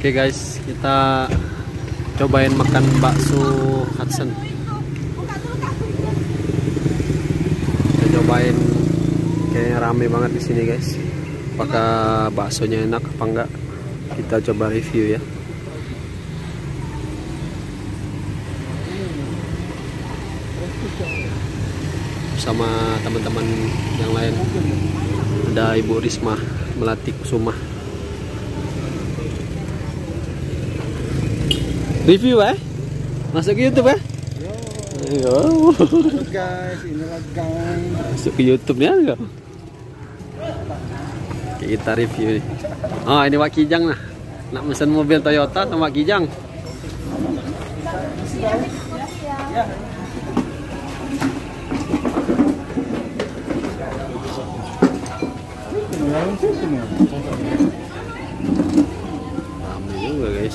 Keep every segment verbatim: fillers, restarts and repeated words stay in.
Oke guys, kita cobain makan bakso Hudson. Kita cobain, kayaknya rame banget di sini guys. Apakah baksonya enak apa enggak? Kita coba review ya. Sama teman-teman yang lain. Ada Ibu Risma Melati Kusuma. Review eh? Masuk ke YouTube eh? Yo. Guys, inilah gang. Masuk ke YouTube ya enggak? Kita review nih. Oh, ini Wak Kijang nah. Nak mesen mobil Toyota sama Wak Kijang. Ramai juga guys.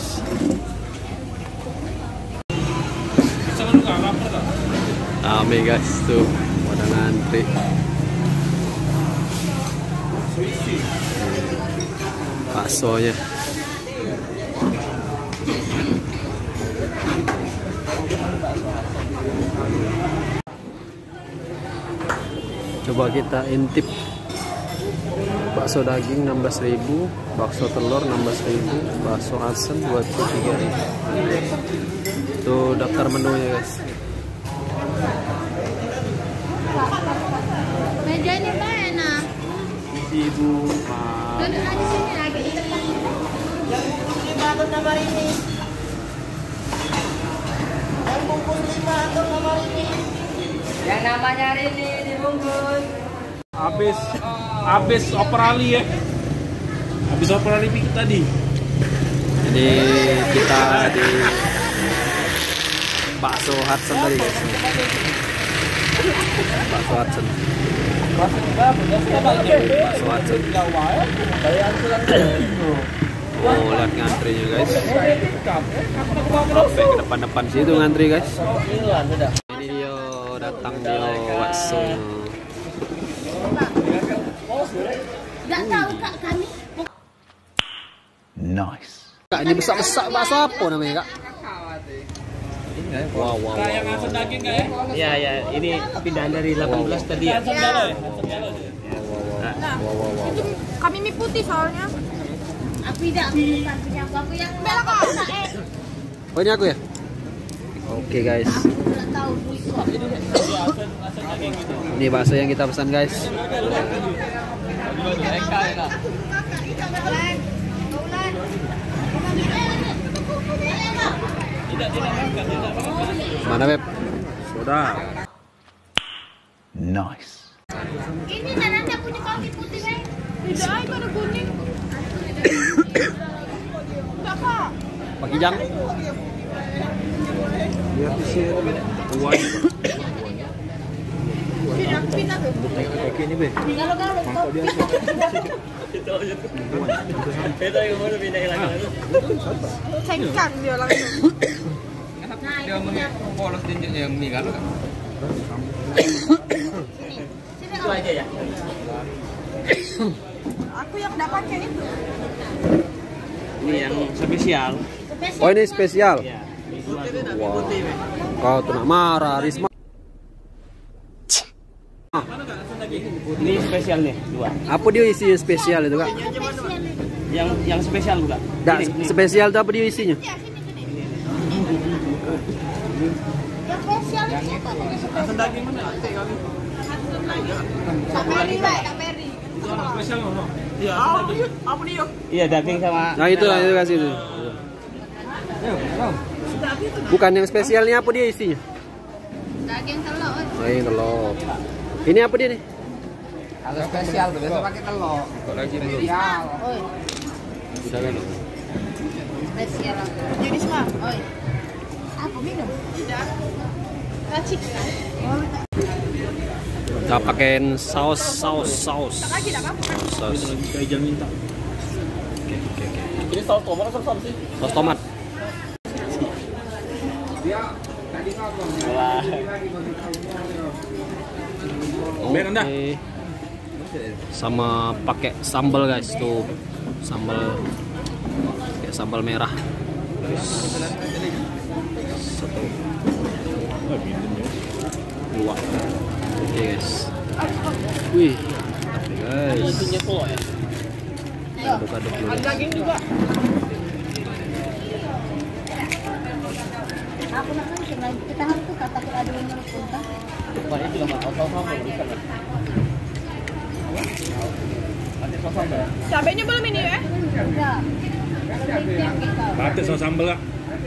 Ramai guys tuh, pada ngantri. Baksonya. Coba kita intip. Bakso daging enam belas ribu, bakso telur enam belas ribu, bakso Hudson dua puluh tiga ribu. Itu daftar menunya guys. Meja ini Pak enak. Ibu, Duduk aja sini lagi. Yang bungkus lima atau nomor ini. Yang bungkus lima atau nomor ini. Yang namanya Rini dibungkus. Habis habis operali ya. Habis operali pikir tadi. Jadi kita di bakso Hudson tadi guys. Bakso Hudson. Bakso Hudson. Oh, lihat ngantrinya guys. Sampai ke depan-depan situ ngantri guys. Ini dia datang dia bakso. Enggak tahu Kak kami. Nice. Kak, ini besar-besar bakso apa namanya Kak? Wow, wow, wow. Yang Hudson daging nggak ya? Iya, ya, ini pindahan dari delapan belas tadi ya. Ya. Wow, wow, wow. Kami mie putih soalnya. Aku tidak bukan punya aku, aku yang bela Kak. Oh, ini aku ya? Oke guys. Aku enggak tahu busuk. Ini bakso yang kita pesan guys. Mana Beb? Sudah. Nice. Ini nanti punya kaki putih kan? Tidak, itu ada kuning. Enggak Kak. Pak Kijang. Lihat di sini. Pindah, pindah tuh. Kaki ini be. Galau-galau. Itu yang mau pindahin lagi. Cengkang dia langsung. Dia mau polos tinjuk yang mie kalau kan. Itu aja ya. Aku yang enggak pakai itu. Ini yang spesial. Oh, ini spesial. Ya. Wow. Kau tuh nak marah Risma. Ini spesial nih dua. Apa dia isi spesial itu Kak? Yang yang spesial juga. Nggak, Ini, ini. spesial itu apa dia isinya? Ya, sini sini. Yang spesial itu apa? Hudson daging mana? Kak Mary, Pak, Kak Mary. Spesial loh. Iya. Apa dia? Iya, daging sama. Nah itu lah itu kasih itu. Bukan yang spesialnya, apa dia isinya? Daging telur. Oh, ini telur. Ini apa dia nih? Kalau spesial tuh biasa pakai telur. Spesial. Oi, Sudah kan? spesial. Jadi semua. Oi. Apa minum? Tidak. Racik. Kita pakein saus saus saus. Lagi enggak apa-apa. Saus. Kijang minta. Oke oke oke. Ini saus tomat atau saus sih? Saus tomat. Wah. Oke. Sama pakai sambal guys tuh. Sambal. pakai sambal merah. Satu, dua. Oke guys. Wih, guys. Aduk-aduk dulu. Daging juga. Aku nak kan kita harus tuh kata ada yang menurut. Banyak juga mau tahu sama bisa kan. Nanti sos sambal. Cabenya belum ini ya? Enggak. Nanti sos sambal lah.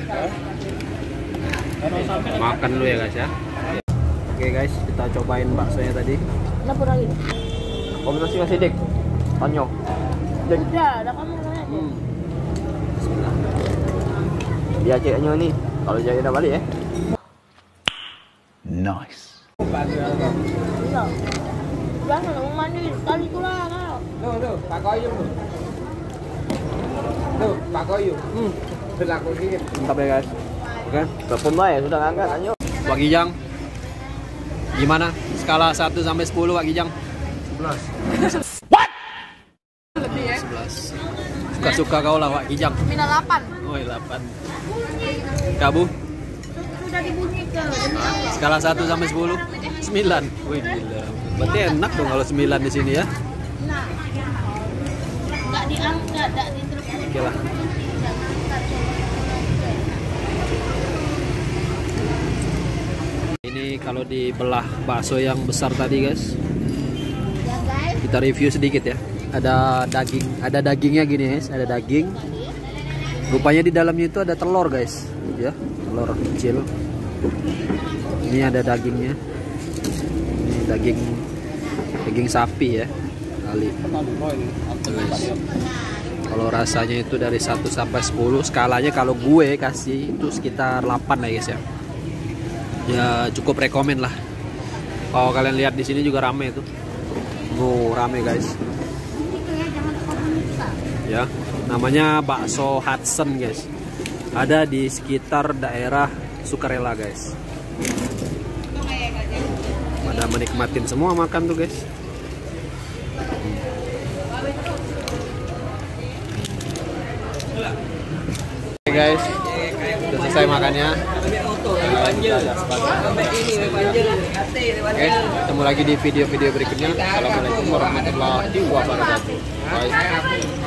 Makan dulu ya guys ya. Oke guys, kita cobain baksonya tadi. Lapor lagi. Kombinasi nasi dik. Panyo. Udah, ada kamu namanya. Hmm. Dia ceknya nih. Kalau jadi udah balik ya. Nice. Iya. Jangan mau mandi sekali tu lah. Tuh, tuh, Pak Koyum tuh. Tuh, Pak Koyum. Hmm. Berlaku dikit. Mantap ya guys. Oke. Telepon lah ya sudah ngangkat Anyo. Pak Gijang, gimana? Skala satu sampai sepuluh Pak Gijang? sebelas. sebelas. Suka-suka kau lah Pak Gijang. Mina delapan. Oh, delapan. Kabu? Sudah dibunyikan. Skala satu sampai sepuluh? sembilan. Wih gila. Berarti enak dong kalau sembilan di sini ya. Nah. Enggak diangkat, enggak diterus. Oke lah. Ini kalau dibelah bakso yang besar tadi guys. Ya guys. Kita review sedikit ya. Ada daging, ada dagingnya gini guys, ada daging. Rupanya di dalamnya itu ada telur guys, ya, telur kecil. Ini ada dagingnya. Ini daging, daging sapi ya, kali. Kalau rasanya itu dari satu sampai sepuluh, skalanya kalau gue kasih itu sekitar delapan lah guys ya. Ya cukup rekomen lah. Kalau kalian lihat di sini juga rame itu. Oh, rame guys. Ya, namanya bakso Hudson guys. Ada di sekitar daerah Sukarela guys. Pada menikmatin semua makan tuh guys. Oke guys, udah selesai makannya. Oke, ketemu lagi di video-video berikutnya. Assalamualaikum warahmatullahi wabarakatuh. Bye.